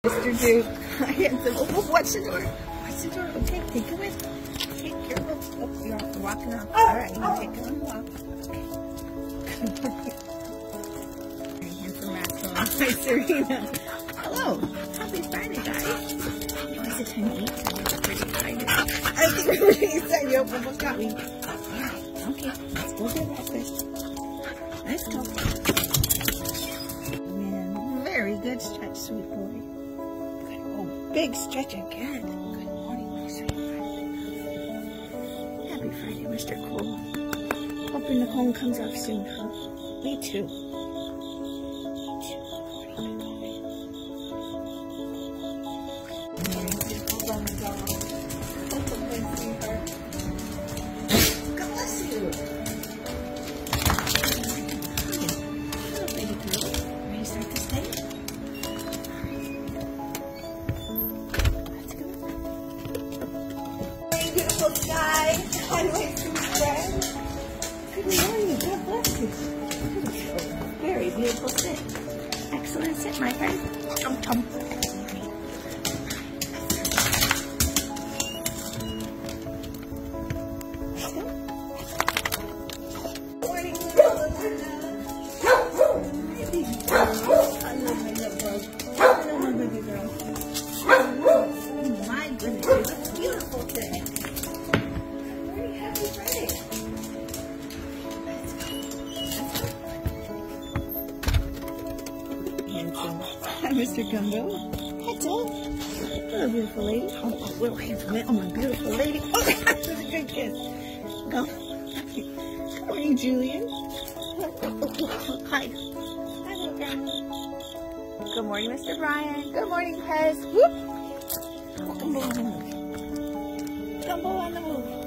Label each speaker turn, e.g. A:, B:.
A: Mr. Duke, handsome. Oh, watch the door. Watch the door. Okay, take it with. Okay, careful. Oh, you're walking off. All right, you take it on the walk. Okay. Very handsome rascal. Hi, Serena. Hello. Happy Friday, guys. Oh, is it time to eat? I'm pretty excited. I think we're pretty excited. You almost got me. Okay, let's go get breakfast. Let's go. Man, very good stretch, sweet boy. Big stretch again. Good morning, my sweet friend. Happy Friday, Mr. Cool. Hoping the cone comes off soon, huh? Me too. Beautiful bunny dog. Good, sweetheart. God bless you. Hello, baby girl. Ready to start this day? Beautiful sky. Hi, my sweet friend. Good morning. God bless you. Very beautiful sit. Excellent sit, my friend. Tum tum. Morning, little Luna. Hi, baby girl. I love my little bug. I love my baby girl. Oh my goodness, you look beautiful today. Happy Friday. Handsome. Hi, Mr. Gumbo. Hello. Hello, beautiful lady. Oh, little handsome man. Oh, my beautiful lady. Oh, that's a good kiss. Go. Good morning, Julian. Hi. Hi, little guy. Good morning, Mr. Brian. Good morning, Pez. Whoop. Gumbo on the move. Gumbo on the move.